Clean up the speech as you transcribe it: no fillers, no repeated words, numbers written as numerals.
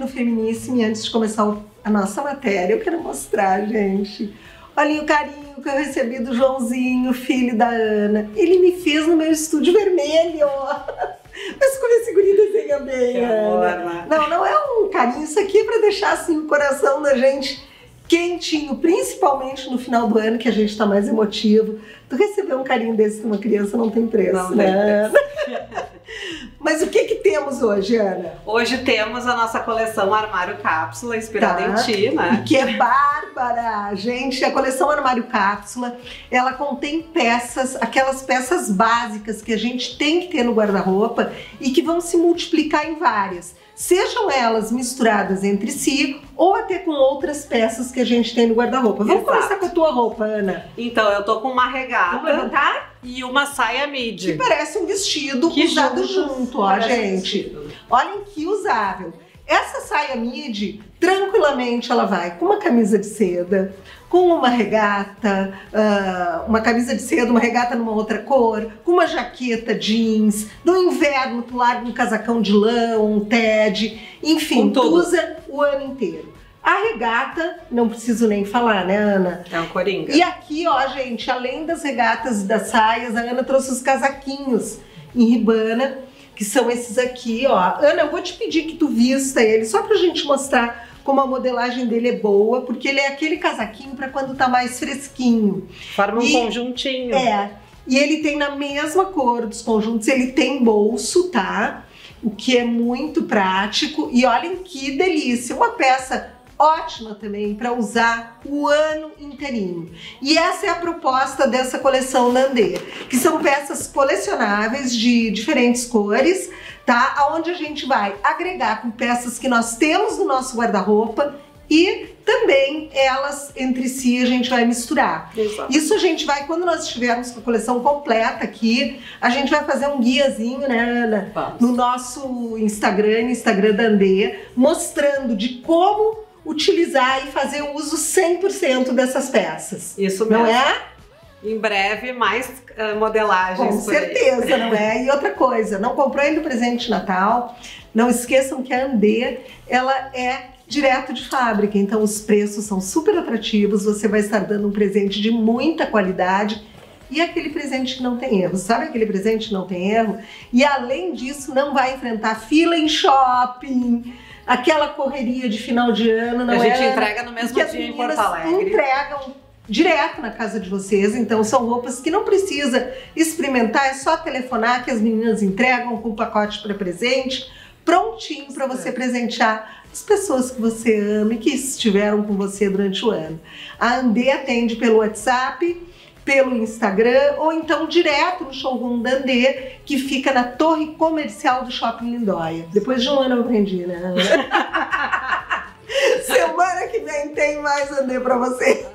no Feminíssimo, e antes de começar a nossa matéria, eu quero mostrar, gente. Olhem o carinho que eu recebi do Joãozinho, filho da Ana. Ele me fez no meu estúdio vermelho. Mas como esse guri desenha bem, Ana. Não é um carinho, isso aqui é pra deixar assim o coração da gente quentinho, principalmente no final do ano, que a gente tá mais emotivo. Tu receber um carinho desse de uma criança não tem preço, não né? Mas o que temos hoje, Ana? Hoje temos a nossa coleção Armário Cápsula, inspirada em ti, né? Que é bárbara! Gente, a coleção Armário Cápsula, ela contém peças, aquelas peças básicas que a gente tem que ter no guarda-roupa e que vão se multiplicar em várias. Sejam elas misturadas entre si ou até com outras peças que a gente tem no guarda-roupa. Vamos começar com a tua roupa, Ana. Então, eu tô com uma regata. Vamos levantar? E uma saia midi. Que parece um vestido usado junto, ó, gente. Olhem que usável. Essa saia midi, tranquilamente ela vai com uma camisa de seda, com uma regata, uma camisa de seda, uma regata numa outra cor, com uma jaqueta jeans, no inverno tu larga um casacão de lã, um TED, enfim, tu usa o ano inteiro. A regata, não preciso nem falar, né, Ana? É um coringa. E aqui, ó, gente, além das regatas e das saias, a Ana trouxe os casaquinhos em ribana, que são esses aqui, ó. Ana, eu vou te pedir que tu vista ele, só pra gente mostrar como a modelagem dele é boa, porque ele é aquele casaquinho pra quando tá mais fresquinho. Forma um conjuntinho. É, e ele tem na mesma cor dos conjuntos, ele tem bolso, tá? O que é muito prático. E olhem que delícia, uma peça ótima também para usar o ano inteirinho. E essa é a proposta dessa coleção Nandê, que são peças colecionáveis de diferentes cores, tá? Onde a gente vai agregar com peças que nós temos no nosso guarda-roupa e também elas entre si a gente vai misturar. Exato. Isso a gente vai, quando nós estivermos com a coleção completa aqui, a gente vai fazer um guiazinho, né, Ana? Vamos. No nosso Instagram da Andê, mostrando de como utilizar e fazer o uso 100% dessas peças. Isso mesmo. Não é? Em breve, mais modelagens. Com certeza, não é? E outra coisa, não comprou ainda o presente de Natal, não esqueçam que a Andê, ela é direto de fábrica, então os preços são super atrativos, você vai estar dando um presente de muita qualidade e aquele presente que não tem erro, sabe aquele presente que não tem erro? E além disso, não vai enfrentar fila em shopping, aquela correria de final de ano, não é? A gente entrega no mesmo dia em Porto Alegre. Entregam direto na casa de vocês, então são roupas que não precisa experimentar, é só telefonar que as meninas entregam com o pacote para presente, prontinho para você presentear as pessoas que você ama e que estiveram com você durante o ano. A Andê atende pelo WhatsApp, pelo Instagram ou então direto no showroom da Andê, que fica na torre comercial do Shopping Lindóia. Depois de um ano eu aprendi, né? Semana que vem tem mais Andê pra você.